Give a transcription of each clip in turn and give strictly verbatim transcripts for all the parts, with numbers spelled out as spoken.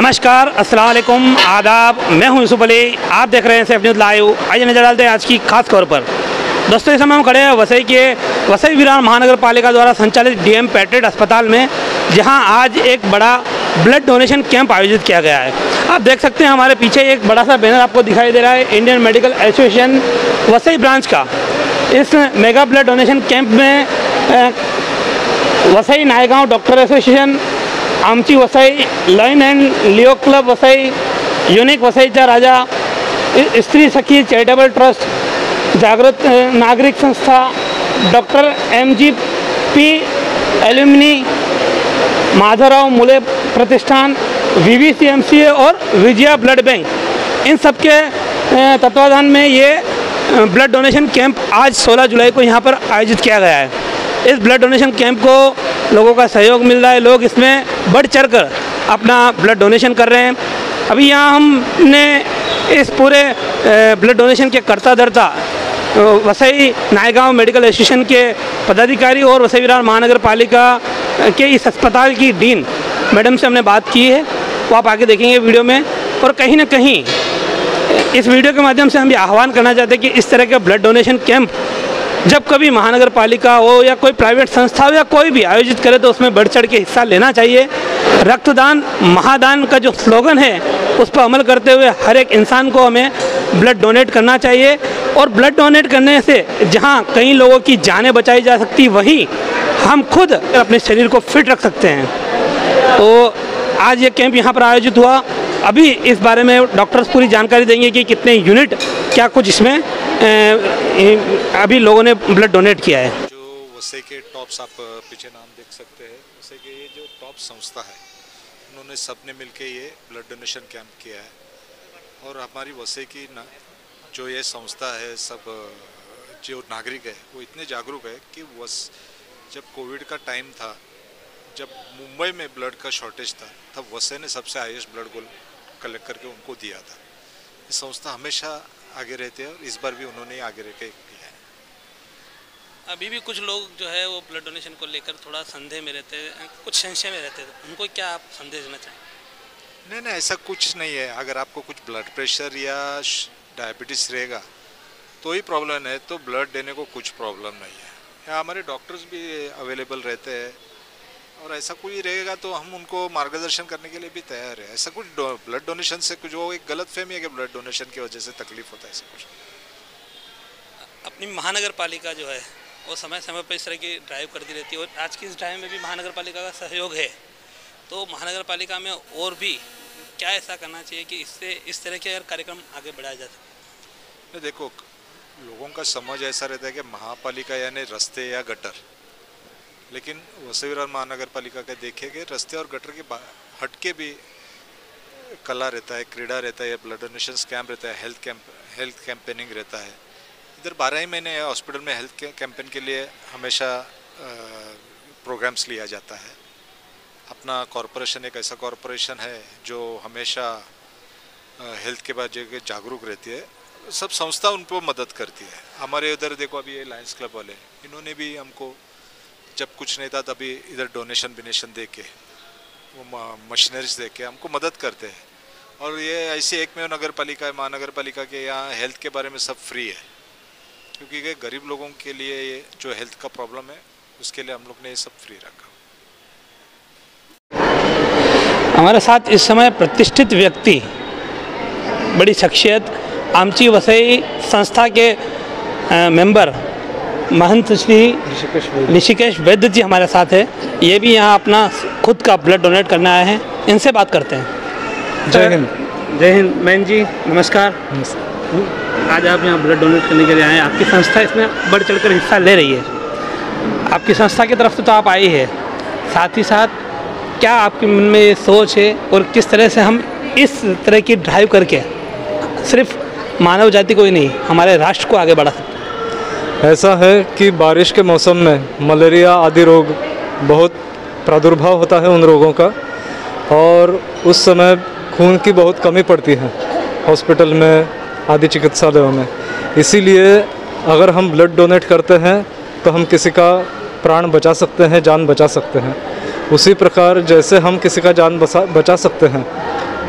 नमस्कार, अस्सलाम वालेकुम, आदाब। मैं हूं यूसुफ अली, आप देख रहे हैं सेफ न्यूज़ लाइव। आइए नजर डालते हैं आज की खास खबर पर। दोस्तों, इस समय हम खड़े हैं वसई के वसई विरार महानगर पालिका द्वारा संचालित डीएम पैट्रियट अस्पताल में, जहां आज एक बड़ा ब्लड डोनेशन कैंप आयोजित किया गया है। आप देख सकते हैं हमारे पीछे एक बड़ा सा बैनर आपको दिखाई दे रहा है Indian medical association Vasai branch का। इस मेगा ब्लड डोनेशन कैंप में Vasai Naigaon doctor association, Aamchi Vasai, lion and Leo club Vasai, unique वसईचा राजा, Stree Sakhi charitable trust, Jagrut Nagrik Sanstha, doctor M G P alumni, Madhavrao Mule Pratishthan, V V C M C A और विजया ब्लड बैंक, इन सब के तत्वाधान में ये ब्लड डोनेशन कैंप आज सोलह जुलाई को यहाँ पर आयोजित किया गया है। इस ब्लड डोनेशन कैंप को लोगों का सहयोग मिल रहा है, लोग इसमें बढ़ चढ़कर अपना ब्लड डोनेशन कर रहे हैं। अभी यहाँ हमने इस पूरे ब्लड डोनेशन के कर्ता धर्ता वसई नायगांव मेडिकल एसोसिएशन के पदाधिकारी और वसई विरार महानगर पालिका के इस अस्पताल की डीन मैडम से हमने बात की है, वो आप आगे देखेंगे वीडियो में। और कहीं ना कहीं इस वीडियो के माध्यम से हम ये आह्वान करना चाहते हैं कि इस तरह के ब्लड डोनेशन कैंप जब कभी महानगर पालिका हो या कोई प्राइवेट संस्था हो या कोई भी आयोजित करे तो उसमें बढ़ चढ़ के हिस्सा लेना चाहिए। रक्तदान महादान का जो स्लोगन है उस पर अमल करते हुए हर एक इंसान को हमें ब्लड डोनेट करना चाहिए। और ब्लड डोनेट करने से जहां कई लोगों की जानें बचाई जा सकती, वहीं हम खुद अपने शरीर को फिट रख सकते हैं। तो आज ये कैंप यहाँ पर आयोजित हुआ। अभी इस बारे में डॉक्टर्स पूरी जानकारी देंगे कि कितने यूनिट क्या कुछ इसमें अभी लोगों ने ब्लड डोनेट किया है। जो वसई के टॉप्स, आप पीछे नाम देख सकते हैं, वसई के ये जो टॉप संस्था है, उन्होंने सबने मिलके ये ब्लड डोनेशन कैंप किया है। और हमारी वसई की ना जो ये संस्था है, सब जो नागरिक है वो इतने जागरूक है कि वस जब कोविड का टाइम था, जब मुंबई में ब्लड का शॉर्टेज था, तब वसई ने सबसे हाईएस्ट ब्लड गोल कलेक्ट करके उनको दिया था। ये संस्था हमेशा आगे रहते हैं और इस बार भी उन्होंने आगे रह के किया है। अभी भी कुछ लोग जो है वो ब्लड डोनेशन को लेकर थोड़ा संदेह में रहते हैं, कुछ संशय में रहते हैं, उनको क्या आप संदेश देना चाहें? नहीं नहीं, ऐसा कुछ नहीं है। अगर आपको कुछ ब्लड प्रेशर या डायबिटीज़ रहेगा तो ही प्रॉब्लम है, तो ब्लड देने को कुछ प्रॉब्लम नहीं है। यहाँ हमारे डॉक्टर्स भी अवेलेबल रहते हैं और ऐसा कोई रहेगा तो हम उनको मार्गदर्शन करने के लिए भी तैयार है। ऐसा कुछ ब्लड डोनेशन से कुछ वो एक गलत फहमी है कि ब्लड डोनेशन की वजह से तकलीफ होता है, ऐसा कुछ। अपनी महानगर पालिका जो है वो समय समय पर इस तरह की ड्राइव करती रहती है और आज की इस ड्राइव में भी महानगर पालिका का सहयोग है। तो महानगर पालिका में और भी क्या ऐसा करना चाहिए कि इससे इस तरह के कार्यक्रम आगे बढ़ाया जा सके? देखो, लोगों का समझ ऐसा रहता है कि महापालिका यानी रास्ते या गटर, लेकिन वसई विरार महानगर पालिका के देखेंगे रास्ते और गटर के हटके भी कला रहता है, क्रीड़ा रहता है, ब्लड डोनेशन कैंप रहता है, हेल्थ कैंप हेल्थ कैंपेनिंग रहता है। इधर बारह ही महीने हॉस्पिटल में हेल्थ कैंपेन के लिए हमेशा प्रोग्राम्स लिया जाता है। अपना कॉरपोरेशन एक ऐसा कॉरपोरेशन है जो हमेशा हेल्थ के बाद जो जागरूक रहती है, सब संस्था उन पर मदद करती है। हमारे उधर देखो, अभी ये लायंस क्लब वाले, इन्होंने भी हमको जब कुछ नहीं था तभी इधर डोनेशन बिनेशन दे के, वो मशीनरीज दे के हमको मदद करते हैं। और ये ऐसी एक में नगर पालिका महानगर पालिका के यहाँ हेल्थ के बारे में सब फ्री है, क्योंकि ये गरीब लोगों के लिए ये जो हेल्थ का प्रॉब्लम है उसके लिए हम लोग ने ये सब फ्री रखा। हमारे साथ इस समय प्रतिष्ठित व्यक्ति, बड़ी शख्सियत, आमची वसई संस्था के आ, मेंबर महंत श्री ऋषिकेश वैद्य जी हमारे साथ है। ये भी यहाँ अपना खुद का ब्लड डोनेट करने आए हैं, इनसे बात करते हैं। जय हिंद। जय हिंद। मैन जी नमस्कार। आज आप यहाँ ब्लड डोनेट करने के लिए आए हैं, आपकी संस्था इसमें बढ़ चढ़कर हिस्सा ले रही है। आपकी संस्था की तरफ से तो आप आई है, साथ ही साथ क्या आपके मन में ये सोच है और किस तरह से हम इस तरह की ड्राइव करके सिर्फ मानव जाति को ही नहीं, हमारे राष्ट्र को आगे बढ़ा सकते? ऐसा है कि बारिश के मौसम में मलेरिया आदि रोग बहुत प्रादुर्भाव होता है उन रोगों का, और उस समय खून की बहुत कमी पड़ती है हॉस्पिटल में आदि चिकित्सालयों में। इसीलिए अगर हम ब्लड डोनेट करते हैं तो हम किसी का प्राण बचा सकते हैं, जान बचा सकते हैं। उसी प्रकार जैसे हम किसी का जान बचा बचा सकते हैं,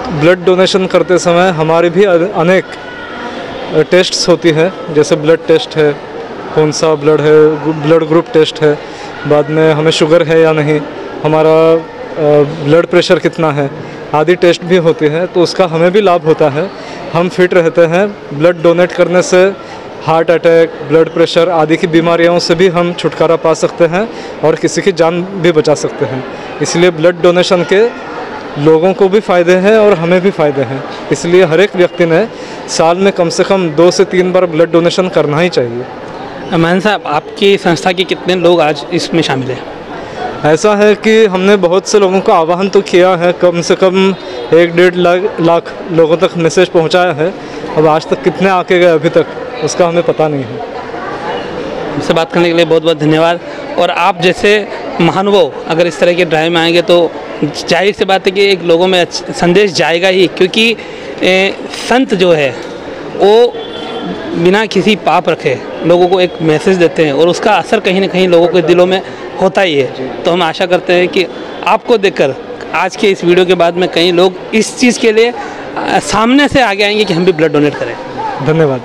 ब्लड डोनेशन करते समय हमारी भी अनेक टेस्ट्स होती है, जैसे ब्लड टेस्ट है, कौन सा ब्लड है, ब्लड ग्रुप टेस्ट है, बाद में हमें शुगर है या नहीं, हमारा ब्लड प्रेशर कितना है, आदि टेस्ट भी होती है। तो उसका हमें भी लाभ होता है, हम फिट रहते हैं। ब्लड डोनेट करने से हार्ट अटैक, ब्लड प्रेशर आदि की बीमारियों से भी हम छुटकारा पा सकते हैं और किसी की जान भी बचा सकते हैं। इसलिए ब्लड डोनेशन के लोगों को भी फ़ायदे हैं और हमें भी फ़ायदे हैं। इसलिए हर एक व्यक्ति ने साल में कम से कम दो से तीन बार ब्लड डोनेशन करना ही चाहिए। मान साहब, आपकी संस्था के कितने लोग आज इसमें शामिल हैं? ऐसा है कि हमने बहुत से लोगों को आह्वान तो किया है, कम से कम एक डेढ़ लाख लाख लोगों तक मैसेज पहुंचाया है। अब आज तक कितने आके गए अभी तक उसका हमें पता नहीं है। मुझसे बात करने के लिए बहुत बहुत धन्यवाद। और आप जैसे महानुभाव अगर इस तरह के ड्राइव में आएंगे तो जाहिर सी बात है कि एक लोगों में संदेश जाएगा ही, क्योंकि ए, संत जो है वो बिना किसी पाप रखे लोगों को एक मैसेज देते हैं और उसका असर कहीं ना कहीं लोगों के दिलों में होता ही है। तो हम आशा करते हैं कि आपको देखकर आज के इस वीडियो के बाद में कई लोग इस चीज़ के लिए सामने से आगे आएंगे कि हम भी ब्लड डोनेट करें। धन्यवाद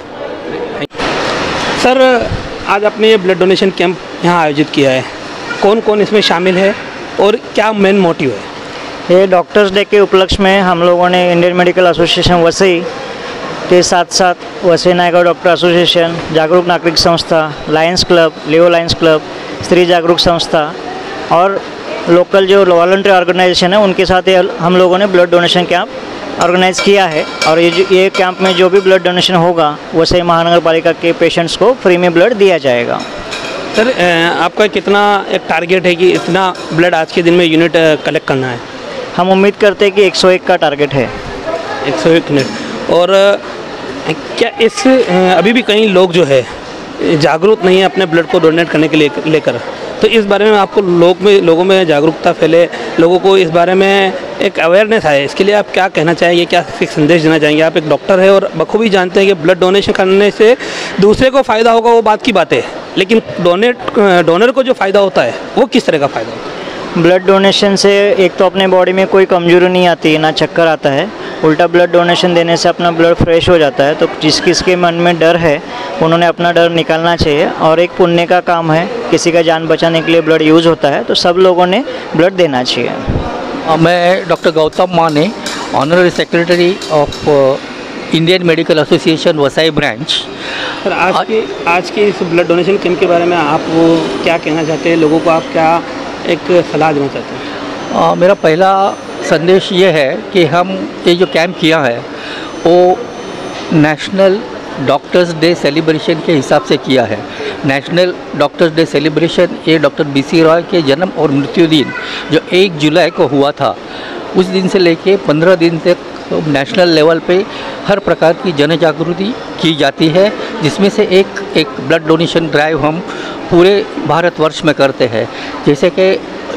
सर। आज आपने ये ब्लड डोनेशन कैंप यहाँ आयोजित किया है, कौन कौन इसमें शामिल है और क्या मेन मोटिव है? ये डॉक्टर्स डे के उपलक्ष्य में हम लोगों ने इंडियन मेडिकल एसोसिएशन वसई के साथ साथ Vasai Naigaon doctor association, Jagruk Nagrik Sanstha, Lions club, Leo Lions club, Stree Jagruk संस्था और लोकल जो वॉलंटरी ऑर्गेनाइजेशन है उनके साथ ये हम लोगों ने ब्लड डोनेशन कैंप ऑर्गेनाइज़ किया है। और ये जो ये कैंप में जो भी ब्लड डोनेशन होगा वसई महानगर पालिका के पेशेंट्स को फ्री में ब्लड दिया जाएगा। सर, आपका कितना एक टारगेट है कि इतना ब्लड आज के दिन में यूनिट कलेक्ट करना है? हम उम्मीद करते हैं कि एक सौ एक का टारगेट है। एक सौ एक यूनिट। और क्या इस अभी भी कई लोग जो है जागरूक नहीं है अपने ब्लड को डोनेट करने के लिए लेकर, तो इस बारे में आपको लोग में लोगों में जागरूकता फैले, लोगों को इस बारे में एक अवेयरनेस आए, इसके लिए आप क्या कहना चाहेंगे, क्या संदेश देना चाहेंगे? आप एक डॉक्टर है और बखूबी जानते हैं कि ब्लड डोनेशन करने से दूसरे को फ़ायदा होगा, वो बात की बात है, लेकिन डोनेट डोनर को जो फ़ायदा होता है वो किस तरह का फ़ायदा होता है? ब्लड डोनेशन से एक तो अपने बॉडी में कोई कमजोरी नहीं आती, ना चक्कर आता है, उल्टा ब्लड डोनेशन देने से अपना ब्लड फ्रेश हो जाता है। तो जिस किसके मन में डर है उन्होंने अपना डर निकालना चाहिए और एक पुण्य का काम है, किसी का जान बचाने के लिए ब्लड यूज़ होता है, तो सब लोगों ने ब्लड देना चाहिए। मैं doctor Gautam Mane, honorary secretary of Indian medical association Vasai branch. Sir, आज के आज के इस ब्लड डोनेशन कैंप के बारे में आप वो क्या कहना चाहते हैं, लोगों को आप क्या एक सलाह देना चाहते हैं? आ, मेरा पहला संदेश ये है कि हम ये जो कैंप किया है वो नेशनल डॉक्टर्स डे सेलिब्रेशन के हिसाब से किया है। नेशनल डॉक्टर्स डे सेलिब्रेशन ये डॉक्टर बी सी रॉय के जन्म और मृत्यु दिन जो एक जुलाई को हुआ था, उस दिन से लेके पंद्रह दिन तक नेशनल लेवल पे हर प्रकार की जन जागृति की जाती है, जिसमें से एक एक ब्लड डोनेशन ड्राइव हम पूरे भारतवर्ष में करते हैं। जैसे कि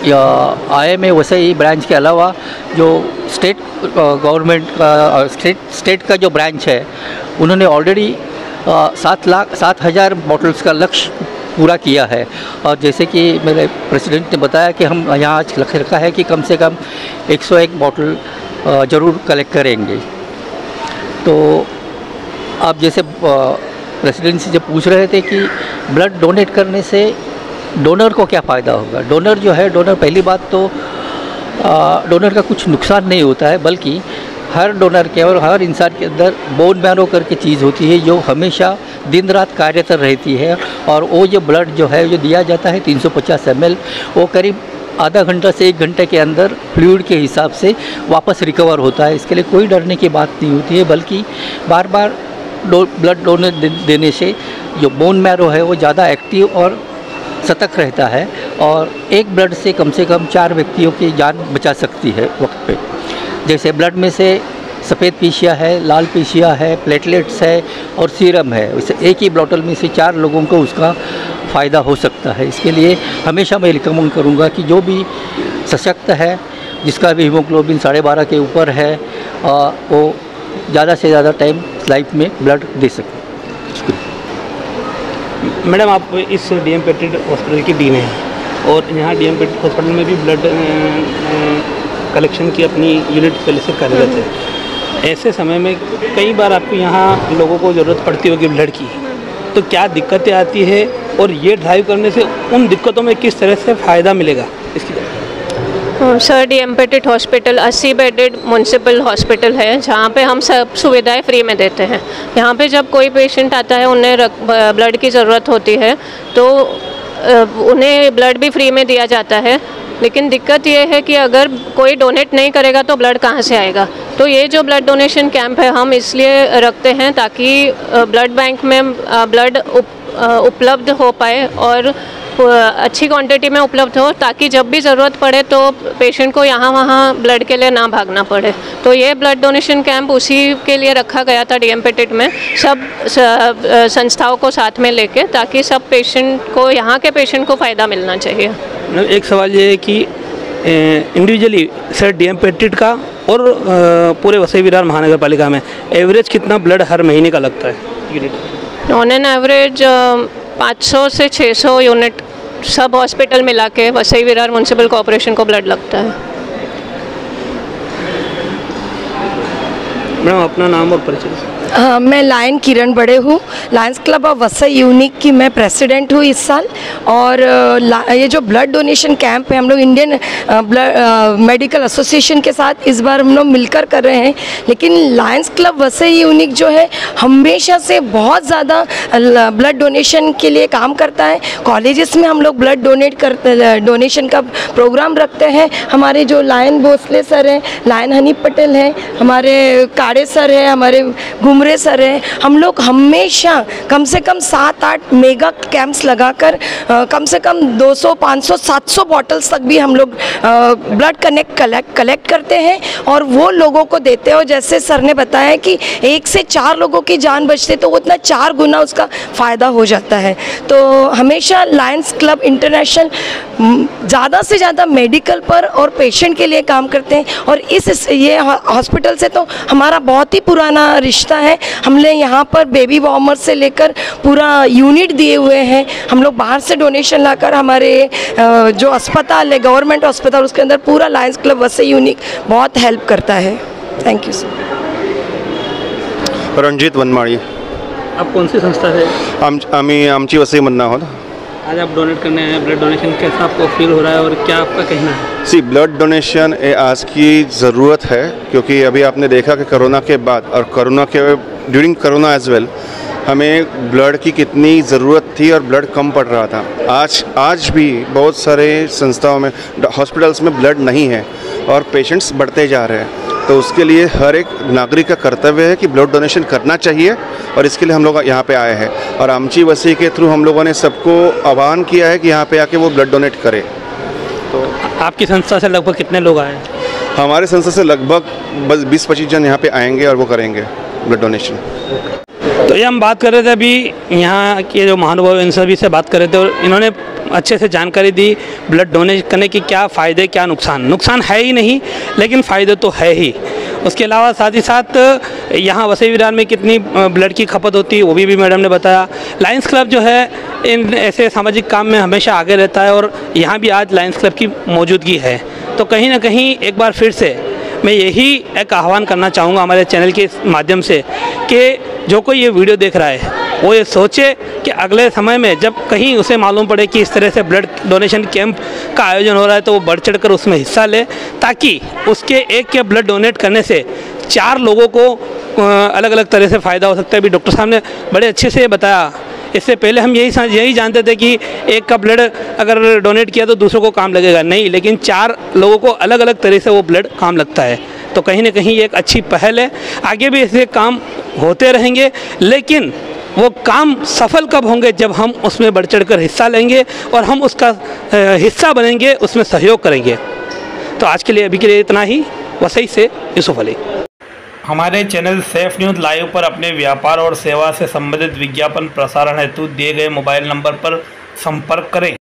I M A Vasai branch के अलावा जो स्टेट गवर्नमेंट का स्टेट स्टेट का जो ब्रांच है उन्होंने ऑलरेडी सात लाख सात हज़ार बॉटल्स का लक्ष्य पूरा किया है। और जैसे कि मेरे प्रेसिडेंट ने बताया कि हम यहाँ आज लक्ष्य रखा है कि कम से कम एक सौ एक बॉटल ज़रूर कलेक्ट करेंगे। तो आप जैसे प्रेसिडेंट से जब पूछ रहे थे कि ब्लड डोनेट करने से डोनर को क्या फ़ायदा होगा, डोनर जो है डोनर पहली बात तो डोनर का कुछ नुकसान नहीं होता है, बल्कि हर डोनर के और हर इंसान के अंदर बोन मैरो करके चीज़ होती है जो हमेशा दिन रात कार्यरत रहती है। और वो जो ब्लड जो है जो दिया जाता है तीन सौ पचास एम एल, वो करीब आधा घंटा से एक घंटे के अंदर फ्लूइड के हिसाब से वापस रिकवर होता है। इसके लिए कोई डरने की बात नहीं होती है, बल्कि बार बार डो ब्लड डोनेट दे, देने से जो बोन मैरो है वो ज़्यादा एक्टिव और सतर्क रहता है और एक ब्लड से कम से कम चार व्यक्तियों की जान बचा सकती है वक्त पे। जैसे ब्लड में से सफ़ेद पीशिया है, लाल पीशिया है, प्लेटलेट्स है और सीरम है, उसे एक ही बॉटल में से चार लोगों को उसका फ़ायदा हो सकता है। इसके लिए हमेशा मैं रिकमेंड करूँगा कि जो भी सशक्त है, जिसका भी हीमोग्लोबिन साढ़े बारह के ऊपर है, वो ज़्यादा से ज़्यादा टाइम लाइफ में ब्लड दे सके। मैडम, आप इस डी एम पेटेड हॉस्पिटल की डीन हैं और यहाँ डी एम पेटेड हॉस्पिटल में भी ब्लड कलेक्शन की अपनी यूनिट पहले से कार्यरत है, ऐसे समय में कई बार आपको यहाँ लोगों को ज़रूरत पड़ती होगी ब्लड की, तो क्या दिक्कतें आती है और ये ड्राइव करने से उन दिक्कतों में किस तरह से फ़ायदा मिलेगा इसकी? Sir, D M Petit hospital अस्सी बेडेड म्यूनसिपल हॉस्पिटल है, जहाँ पे हम सब सुविधाएं फ्री में देते हैं। यहाँ पे जब कोई पेशेंट आता है, उन्हें ब्लड की ज़रूरत होती है, तो उन्हें ब्लड भी फ्री में दिया जाता है। लेकिन दिक्कत ये है कि अगर कोई डोनेट नहीं करेगा तो ब्लड कहाँ से आएगा। तो ये जो ब्लड डोनेशन कैंप है हम इसलिए रखते हैं ताकि ब्लड बैंक में ब्लड उप, उपलब्ध हो पाए और अच्छी क्वांटिटी में उपलब्ध हो, ताकि जब भी ज़रूरत पड़े तो पेशेंट को यहाँ वहाँ ब्लड के लिए ना भागना पड़े। तो ये ब्लड डोनेशन कैंप उसी के लिए रखा गया था डी एम पेटेड में, सब संस्थाओं को साथ में लेके, ताकि सब पेशेंट को, यहाँ के पेशेंट को फ़ायदा मिलना चाहिए। एक सवाल ये है कि individually sir D M Petit का और पूरे वसई विरार महानगर पालिका में एवरेज कितना ब्लड हर महीने का लगता है? ऑन एन एवरेज पाँच सौ से छः सौ यूनिट सब हॉस्पिटल मिला के वसई विरार म्यूनसिपल कॉर्पोरेशन को ब्लड लगता है। मैडम, अपना नाम और परिचय। हाँ, मैं लायन किरण बड़े हूँ, Lions club of Vasai unique की मैं प्रेसिडेंट हूँ इस साल। और ये जो ब्लड डोनेशन कैंप है हम लोग इंडियन ब्लड मेडिकल एसोसिएशन के साथ इस बार हम लोग मिलकर कर रहे हैं। लेकिन लायंस क्लब वसई यूनिक जो है हमेशा से बहुत ज़्यादा ब्लड डोनेशन के लिए काम करता है। कॉलेजेस में हम लोग ब्लड डोनेट करते डोनेशन का प्रोग्राम रखते हैं। हमारे जो लायन भोसले सर हैं, लायन हनी पटेल हैं, हमारे काड़े सर हैं, हमारे घुमरे सर है, हम लोग हमेशा कम से कम सात आठ मेगा कैंप्स लगाकर कम से कम दो सौ, पाँच सौ, सात सौ बॉटल्स तक भी हम लोग ब्लड कनेक्ट कलेक्ट कलेक्ट करते हैं और वो लोगों को देते हैं। और जैसे सर ने बताया कि एक से चार लोगों की जान बचते तो उतना चार गुना उसका फ़ायदा हो जाता है। तो हमेशा लायंस क्लब इंटरनेशनल ज़्यादा से ज़्यादा मेडिकल पर और पेशेंट के लिए काम करते हैं। और इस ये हॉस्पिटल से तो हमारा बहुत ही पुराना रिश्ता है। हमने यहाँ पर बेबी वार्मर से लेकर पूरा यूनिट दिए हुए हैं। हम लोग बाहर से डोनेशन लाकर हमारे जो अस्पताल है, गवर्नमेंट अस्पताल, उसके अंदर पूरा लायंस क्लब वसई यूनिक बहुत हेल्प करता है। Thank you sir. Ranjit Vanmali. आप कौन सी संस्था है? आम आम्ही आमची वसईमधनं आहोत। आज आप डोनेट करने आए हैं, ब्लड डोनेशन कैसा आपको फील हो रहा है और क्या आपका कहना है? सी ब्लड डोनेशन ये आज की ज़रूरत है, क्योंकि अभी आपने देखा कि कोरोना के बाद और कोरोना के ड्यूरिंग कोरोना एज वेल हमें ब्लड की कितनी ज़रूरत थी और ब्लड कम पड़ रहा था। आज आज भी बहुत सारे संस्थाओं में, हॉस्पिटल्स में ब्लड नहीं है और पेशेंट्स बढ़ते जा रहे हैं। तो उसके लिए हर एक नागरिक का कर्तव्य है कि ब्लड डोनेशन करना चाहिए और इसके लिए हम लोग यहाँ पे आए हैं। और आमची वसई के थ्रू हम लोगों ने सबको आह्वान किया है कि यहाँ पे आके वो ब्लड डोनेट करें। तो आपकी संस्था से लगभग कितने लोग आए? हमारे संस्था से लगभग बस बीस पच्चीस जन यहाँ पे आएंगे और वो करेंगे ब्लड डोनेशन। तो ये हम बात कर रहे थे अभी, यहाँ के जो महानुभाव इन सभी से बात कर रहे थे और इन्होंने अच्छे से जानकारी दी ब्लड डोनेट करने की क्या फ़ायदे क्या नुकसान। नुकसान है ही नहीं, लेकिन फ़ायदे तो है ही। उसके अलावा साथ ही साथ यहाँ वसई विरार में कितनी ब्लड की खपत होती है वो भी, भी मैडम ने बताया। लायंस क्लब जो है इन ऐसे सामाजिक काम में हमेशा आगे रहता है और यहाँ भी आज लायंस क्लब की मौजूदगी है। तो कहीं ना कहीं एक बार फिर से मैं यही एक आह्वान करना चाहूँगा हमारे चैनल के माध्यम से कि जो कोई ये वीडियो देख रहा है वो ये सोचे कि अगले समय में जब कहीं उसे मालूम पड़े कि इस तरह से ब्लड डोनेशन कैंप का आयोजन हो रहा है तो वो बढ़ चढ़कर उसमें हिस्सा ले, ताकि उसके एक के ब्लड डोनेट करने से चार लोगों को अलग अलग तरह से फ़ायदा हो सकता है। अभी डॉक्टर साहब ने बड़े अच्छे से बताया। इससे पहले हम यही यही जानते थे कि एक का ब्लड अगर डोनेट किया तो दूसरों को काम लगेगा, नहीं, लेकिन चार लोगों को अलग अलग तरह से वो ब्लड काम लगता है। तो कहीं ना कहीं ये एक अच्छी पहल है। आगे भी ऐसे काम होते रहेंगे, लेकिन वो काम सफल कब होंगे जब हम उसमें बढ़ चढ़ कर हिस्सा लेंगे और हम उसका हिस्सा बनेंगे, उसमें सहयोग करेंगे। तो आज के लिए अभी के लिए इतना ही। वसई से यूसुफ अली। हमारे चैनल सेफ न्यूज़ लाइव पर अपने व्यापार और सेवा से संबंधित विज्ञापन प्रसारण हेतु दिए गए मोबाइल नंबर पर संपर्क करें।